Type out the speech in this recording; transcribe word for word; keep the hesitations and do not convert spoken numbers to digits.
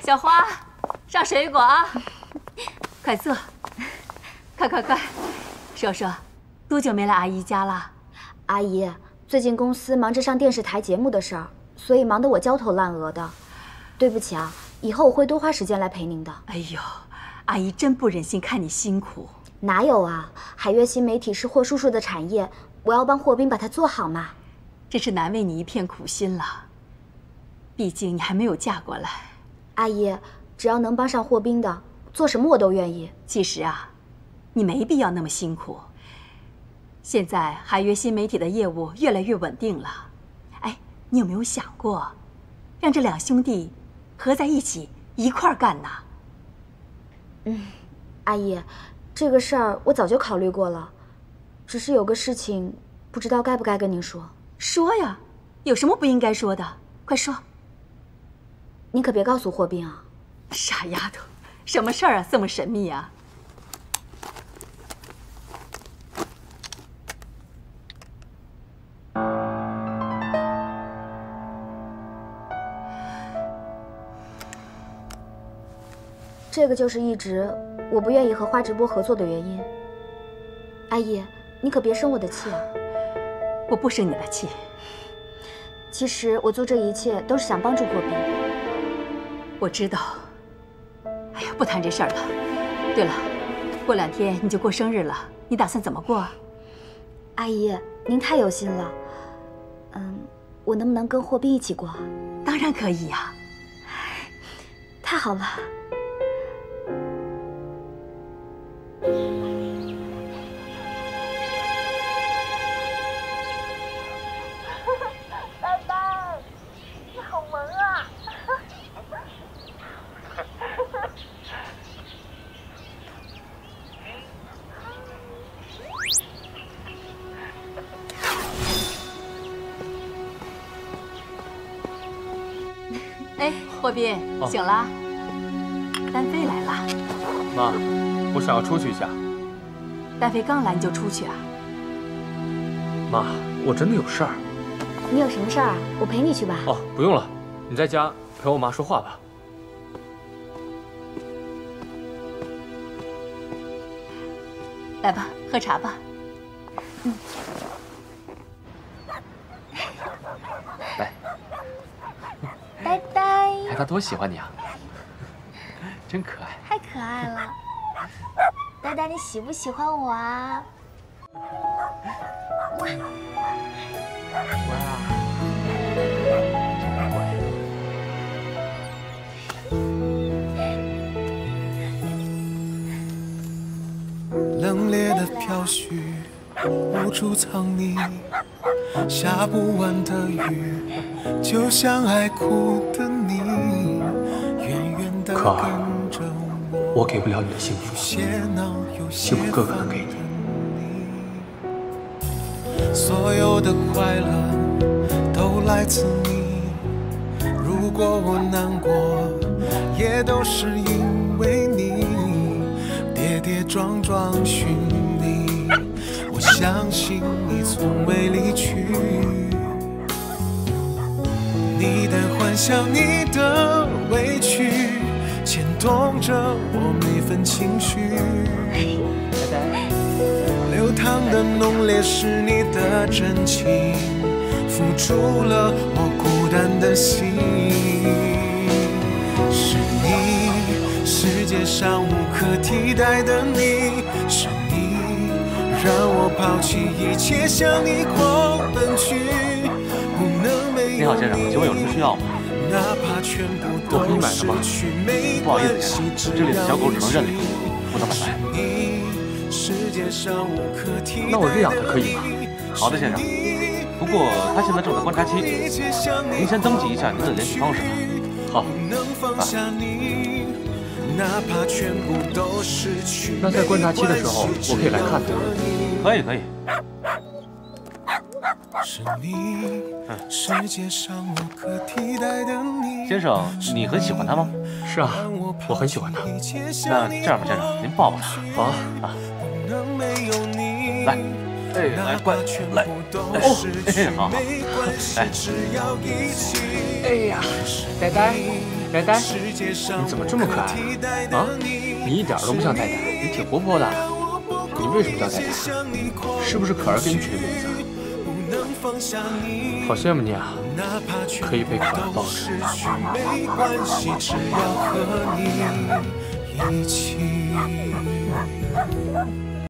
小花，上水果啊！快坐，快快快，说说，多久没来阿姨家了？ 阿姨，最近公司忙着上电视台节目的事儿，所以忙得我焦头烂额的。对不起啊，以后我会多花时间来陪您的。 哎呦，阿姨真不忍心看你辛苦。 哪有啊，海悦新媒体是霍叔叔的产业，我要帮霍斌把它做好嘛。 真是难为你一片苦心了，毕竟你还没有嫁过来。 阿姨，只要能帮上霍斌的，做什么我都愿意。 其实啊，你没必要那么辛苦。现在海悦新媒体的业务越来越稳定了，哎，你有没有想过，让这两兄弟合在一起一块儿干呢？ 嗯，阿姨，这个事儿我早就考虑过了，只是有个事情不知道该不该跟您说。 说呀，有什么不应该说的？快说。 您可别告诉霍斌啊！ 傻丫头，什么事儿啊，这么神秘啊？ 这个就是一直我不愿意和花直播合作的原因。阿姨，你可别生我的气啊！ 我不生你的气。 其实我做这一切都是想帮助霍斌。 我知道。哎呀，不谈这事儿了。对了，过两天你就过生日了，你打算怎么过啊？ 阿姨，您太有心了。嗯，我能不能跟霍斌一起过？ 当然可以呀。 太好了。 呆呆，你好萌啊！ 哎，霍斌， 哦、 醒了？丹飞来了。 妈，我想要出去一下。 丹飞刚来你就出去啊？ 妈，我真的有事儿。 你有什么事儿啊？我陪你去吧。 哦，不用了，你在家陪我妈说话吧。 来吧，喝茶吧。 嗯。 来。 呆呆， 哎，他多喜欢你啊！真可爱。 太可爱了。呆呆，你喜不喜欢我啊？哇！ 哇！ 冷冽的飘絮无处藏匿，下不完的雨，就像爱哭的你，远远的可儿， 跟着我。 我给不了你的幸福，幸福哥哥能给你。 所有的快乐都来自你，如果我难过，也都是因为你。跌跌撞撞寻你，我相信你从未离去。你的幻想，你的委屈，牵动着我每份情绪。流淌的浓烈是你的真情，付出了我孤单的心。是你，世界上无可替代的你，是你让我抛弃一切向你狂奔去，不能没有你。 你好，先生，请问有什么需要吗？ 哪怕全部我可以买的吗？不好意思，先生，这里的小狗只能认领，不能买卖。 那我认养它可以吗？好的，先生。不过他现在正在观察期，您先登记一下您的联系方式吧。好。啊。那在观察期的时候，我可以来看他。可以，可以。嗯。先生，你很喜欢他吗？是啊，我很喜欢他。那这样吧，先生，您抱抱他。好啊。啊。来，哎，来，乖，来，哦，哎，好好，来，哎呀，呆呆， 呆呆，你怎么这么可爱啊？啊，你一点都不像呆呆，你挺活泼的。你为什么叫呆呆？是不是可儿给你取的名字？好羡慕你啊，可以被可儿抱着。没关系，只要和你一起。